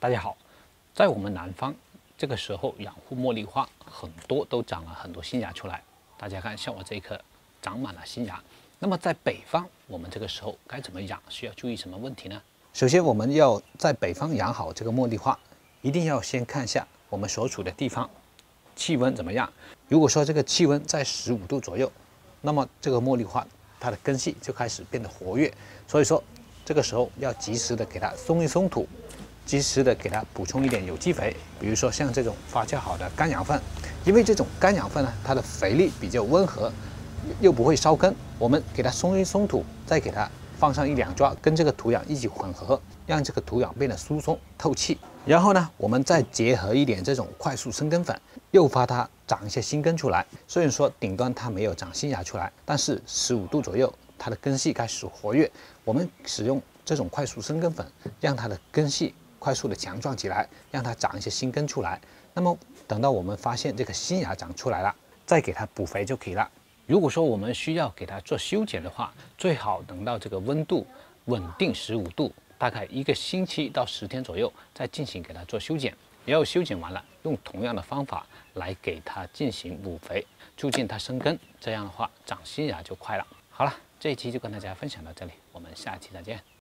大家好，在我们南方，这个时候养护茉莉花很多都长了很多新芽出来。大家看，像我这一棵长满了新芽。那么在北方，我们这个时候该怎么养？需要注意什么问题呢？首先，我们要在北方养好这个茉莉花，一定要先看一下我们所处的地方气温怎么样。如果说这个气温在15度左右，那么这个茉莉花它的根系就开始变得活跃，所以说这个时候要及时的给它松一松土。及时的给它补充一点有机肥，比如说像这种发酵好的干养分，因为这种干养分呢，它的肥力比较温和，又不会烧根。我们给它松一松土，再给它放上1-2抓，跟这个土壤一起混合，让这个土壤变得疏松透气。然后呢，我们再结合一点这种快速生根粉，诱发它长一些新根出来。虽然说顶端它没有长新芽出来，但是15度左右，它的根系开始活跃。我们使用这种快速生根粉，让它的根系快速的强壮起来，让它长一些新根出来。那么等到我们发现这个新芽长出来了，再给它补肥就可以了。如果说我们需要给它做修剪的话，最好等到这个温度稳定15度，大概1个星期到10天左右，再进行给它做修剪。然后修剪完了，用同样的方法来给它进行补肥，促进它生根。这样的话，长新芽就快了。好了，这一期就跟大家分享到这里，我们下期再见。